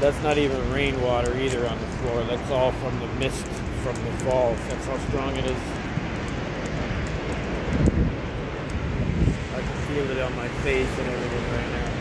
That's not even rainwater either on the floor. That's all from the mist from the falls. That's how strong it is. I can feel it on my face and everything right now.